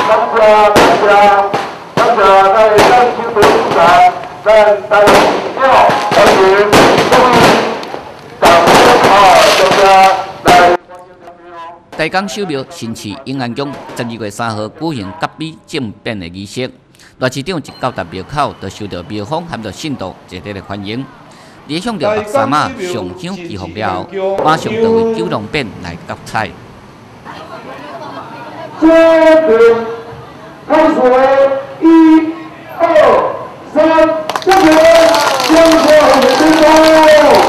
台江首庙新市永安宫12月3号举行甲米政变的仪式，赖市长一到达庙口，就受到庙方含着信徒热烈的欢迎。在向着白沙马上香祈福了后，马上就为九龙变来夹菜。 决定开始，1、2、3，加油！中国很成功。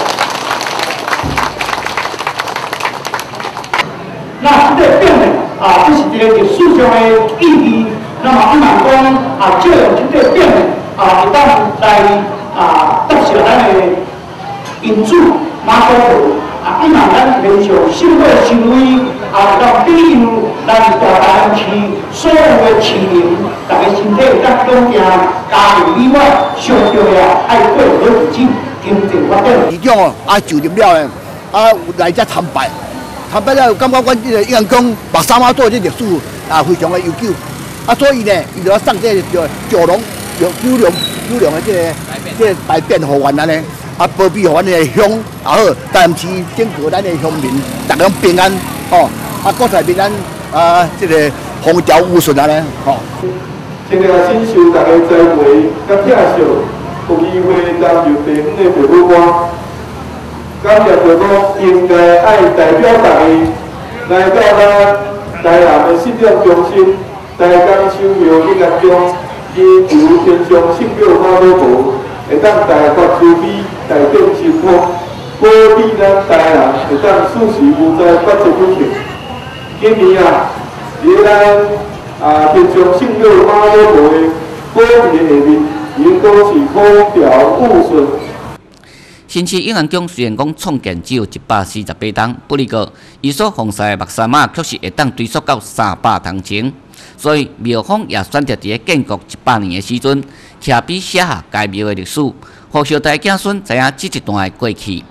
那这个变呢，这是一个历史上的意义。那么，希望讲借用这个变呢，会当来答谢咱的因主马祖婆，希望咱连续新会成为让庇佑咱大台市所有的市民，大家身体有当强健，家庭以外，上重要爱过好日子，经济发展。 市长就任了的，有来遮参拜。参拜了，感觉阮这个永安宫白沙马做这历史非常的悠久，所以呢，伊就要送这个九龙的这个大变互阮安尼，保庇互阮的乡也好，台南市整个咱的乡民，大家平安国泰民安这个风调雨顺安尼先来享受大家栽培甲疼惜，有机会担任地方的父母官。感谢父母应该爱代表大家来到咱台南的信仰中心，台江首庙永安宫，祈求天上圣母妈祖婆会当大发慈悲，大变幸福，保庇咱台南会当事事无灾，百事不幸。今年伫咱天上圣母妈祖婆的保庇下面，因都是风调雨顺。 新市永安宫虽然讲创建只有148栋，不过伊所奉祀的木沙马却是会当追溯到300栋前，所以庙方也选择伫建国100年的时阵，刻笔写下该庙的历史，互小弟子孙知影这一段的过去。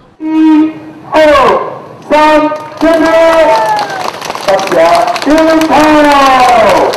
1、2、3，开始！大家点头。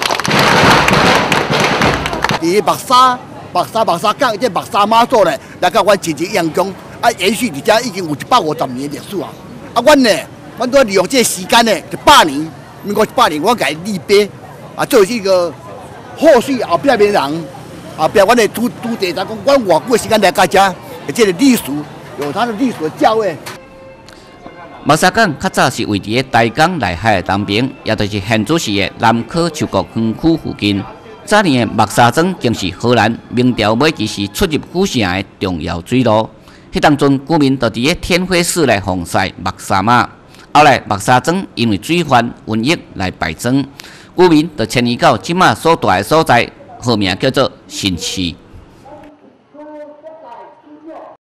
伫白沙港这白沙马祖呢，来到阮亲戚永安宫延续伫遮已经有150年的历史阮都利用这个时间呢，100年，民国100年，我甲伊立碑做一个后续后壁的人，后壁阮的土地讲，阮偌久的时间来到遮，这个历史有它的历史的教育。 木沙港较早是位伫台江内海的东边，也就是现主市的南科秋国园区附近。早年的木沙庄更是荷兰明朝末期时出入府城的重要水路。迄当阵居民就伫天火寺来奉祀木沙马，后来木沙庄因为水患瘟疫来败庄，居民就迁移到即马所在的所在，号名叫做新市。